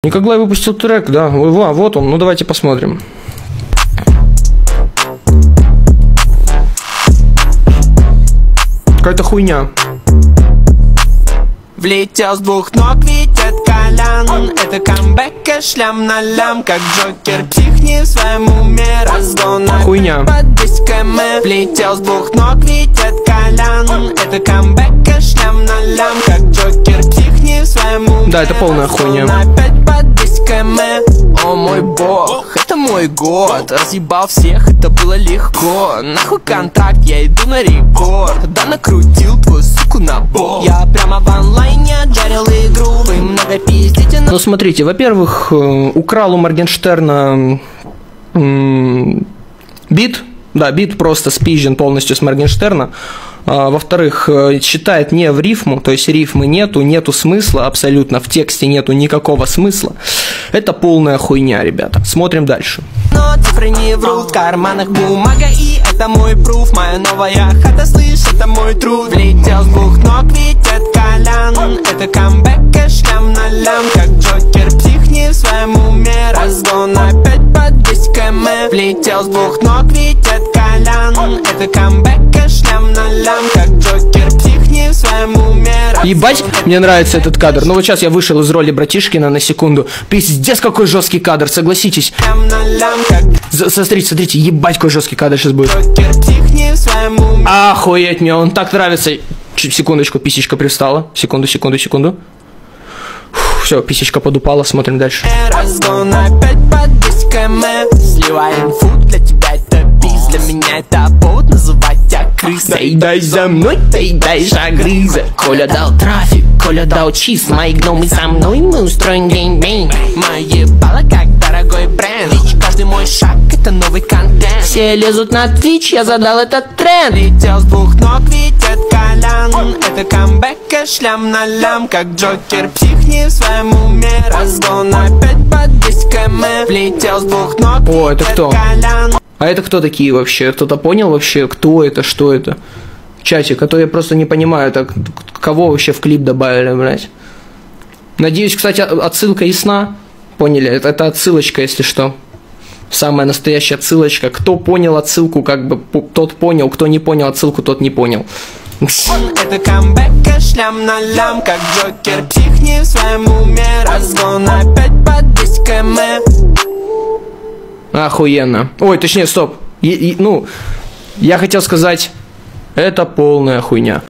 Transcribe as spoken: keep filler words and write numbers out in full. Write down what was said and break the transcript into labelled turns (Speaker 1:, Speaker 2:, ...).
Speaker 1: Никоглай выпустил трек, да. Во, вот он, ну давайте посмотрим. Какая-то хуйня.
Speaker 2: Влетел с двух ног, ведь от Колян. Это камбэк, и шлям на лям. Как Джокер, психни в своем уме. Разгон
Speaker 1: хуйня.
Speaker 2: Под десять километров. Влетел с двух ног, ведь от Колян. Это камбэк, и шлям на лям. Как Джокер, психни в своем уме.
Speaker 1: Да, это полная хуйня.
Speaker 2: Опять под десять километров. О мой бог, это мой год. Разъебал всех, это было легко. Нахуй контракт, я иду на рекорд. Да накрутил твою суку на бок. Я прямо в онлайне отжарил игру. Вы много пиздите на...
Speaker 1: Ну смотрите, во-первых, украл у Моргенштерна бит. Да, бит просто спизжен полностью с Моргенштерна. А, во-вторых, считает не в рифму, то есть рифмы нету, нету смысла абсолютно, в тексте нету никакого смысла. Это полная хуйня, ребята. Смотрим дальше.
Speaker 2: Но цифры не врут, в карманах бумага, и это мой пруф. Моя новая хата, слышь, это мой труд. Влетел с двух ног, ведь от Колян. Это камбэк, и шлям на лям. Как Джокер, психни в своем уме. Разгон опять под десять километров. Влетел с двух ног, ведь от Колян. Это камбэк, и шлям на лям. Как Джокер, психни в своем уме.
Speaker 1: Ебать, мне нравится этот кадр. Ну вот сейчас я вышел из роли братишкина на секунду. Пиздец, какой жесткий кадр, согласитесь. Смотрите, смотрите, ебать, какой жесткий кадр сейчас будет. Охуеть, мне он так нравится. Чуть, секундочку, писечка привстала. Секунду, секунду, секунду. Все, писечка подупала, смотрим дальше.
Speaker 2: Разгон опять под десять километров. Сливаем фут, для тебя это бис. Для меня это повод называть тебя крысой.
Speaker 1: Доедай за мной, доедай шагрыза.
Speaker 2: Коля дал трафик, Коля дал чист. Мои гномы со мной, мы устроим геймбейн. Мое ебало как дорогой бренд. Каждый мой шаг это новый контент. Все лезут на Twitch, я задал этот тренд. Летел с двух ног, ведь от Колян. Это камбэк, и шлям на лям. Как Джокер, психни в своем уме. Разгон опять под десять километров. Влетел с двух ног.
Speaker 1: О, это кто? А это кто такие вообще? Кто-то понял вообще, кто это, что это? Чатик, а то я просто не понимаю, так кого вообще в клип добавили, блядь? Надеюсь, кстати, отсылка ясна. Поняли? Это, это отсылочка, если что. Самая настоящая отсылочка. Кто понял отсылку, как бы тот понял. Кто не понял отсылку, тот не понял.
Speaker 2: Это камбэк, и шлям на лям. Как Джокер, психни в своем уме. Разгон опять под десять километров.
Speaker 1: Охуенно. Ой, точнее, стоп. И, и, ну, я хотел сказать, это полная хуйня.